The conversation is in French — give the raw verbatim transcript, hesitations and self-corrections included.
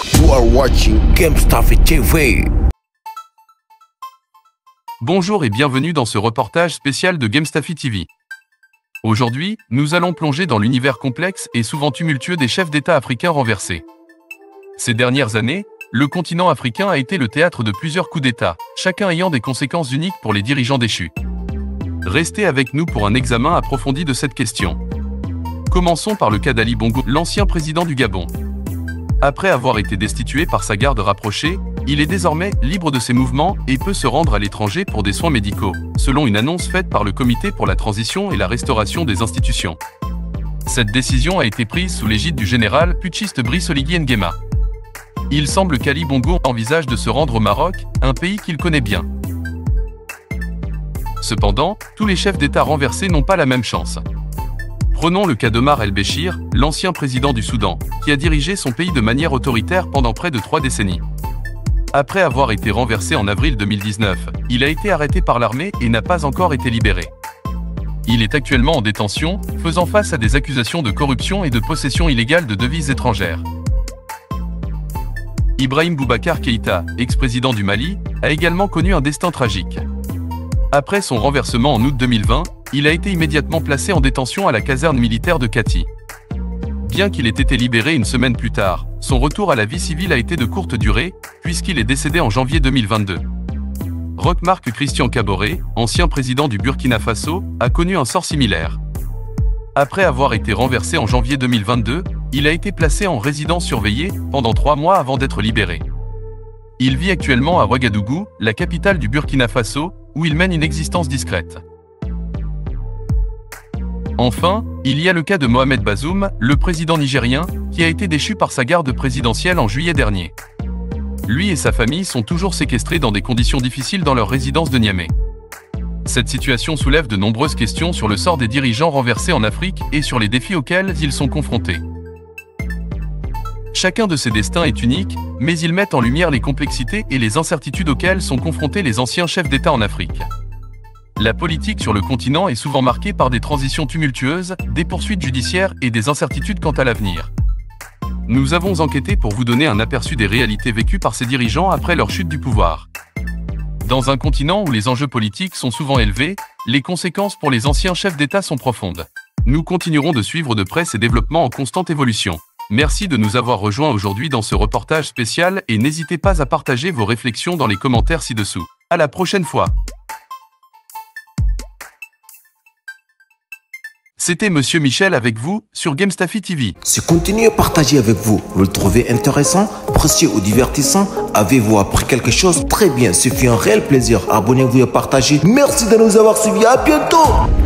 You are watching GameStuffy T V. Bonjour et bienvenue dans ce reportage spécial de GameStuffy T V. Aujourd'hui, nous allons plonger dans l'univers complexe et souvent tumultueux des chefs d'État africains renversés. Ces dernières années, le continent africain a été le théâtre de plusieurs coups d'État, chacun ayant des conséquences uniques pour les dirigeants déchus. Restez avec nous pour un examen approfondi de cette question. Commençons par le cas d'Ali Bongo, l'ancien président du Gabon. Après avoir été destitué par sa garde rapprochée, il est désormais libre de ses mouvements et peut se rendre à l'étranger pour des soins médicaux, selon une annonce faite par le Comité pour la transition et la restauration des institutions. Cette décision a été prise sous l'égide du général putschiste Brice Oligui Nguema. Il semble qu'Ali Bongo envisage de se rendre au Maroc, un pays qu'il connaît bien. Cependant, tous les chefs d'État renversés n'ont pas la même chance. Prenons le cas d'Omar el-Béchir, l'ancien président du Soudan, qui a dirigé son pays de manière autoritaire pendant près de trois décennies. Après avoir été renversé en avril deux mille dix-neuf, il a été arrêté par l'armée et n'a pas encore été libéré. Il est actuellement en détention, faisant face à des accusations de corruption et de possession illégale de devises étrangères. Ibrahim Boubacar Keïta, ex-président du Mali, a également connu un destin tragique. Après son renversement en août deux mille vingt, il a été immédiatement placé en détention à la caserne militaire de Kati. Bien qu'il ait été libéré une semaine plus tard, son retour à la vie civile a été de courte durée, puisqu'il est décédé en janvier deux mille vingt-deux. Roch-Marc Christian Kaboré, ancien président du Burkina Faso, a connu un sort similaire. Après avoir été renversé en janvier deux mille vingt-deux, il a été placé en résidence surveillée pendant trois mois avant d'être libéré. Il vit actuellement à Ouagadougou, la capitale du Burkina Faso, où il mène une existence discrète. Enfin, il y a le cas de Mohamed Bazoum, le président nigérien, qui a été déchu par sa garde présidentielle en juillet dernier. Lui et sa famille sont toujours séquestrés dans des conditions difficiles dans leur résidence de Niamey. Cette situation soulève de nombreuses questions sur le sort des dirigeants renversés en Afrique et sur les défis auxquels ils sont confrontés. Chacun de ces destins est unique, mais ils mettent en lumière les complexités et les incertitudes auxquelles sont confrontés les anciens chefs d'État en Afrique. La politique sur le continent est souvent marquée par des transitions tumultueuses, des poursuites judiciaires et des incertitudes quant à l'avenir. Nous avons enquêté pour vous donner un aperçu des réalités vécues par ces dirigeants après leur chute du pouvoir. Dans un continent où les enjeux politiques sont souvent élevés, les conséquences pour les anciens chefs d'État sont profondes. Nous continuerons de suivre de près ces développements en constante évolution. Merci de nous avoir rejoints aujourd'hui dans ce reportage spécial et n'hésitez pas à partager vos réflexions dans les commentaires ci-dessous. À la prochaine fois! C'était Monsieur Michel avec vous sur GameStuffy T V. Ce contenu est partagé avec vous. Vous le trouvez intéressant, précieux ou divertissant? Avez-vous appris quelque chose? Très bien, ce fut un réel plaisir. Abonnez-vous et partagez. Merci de nous avoir suivis. À bientôt.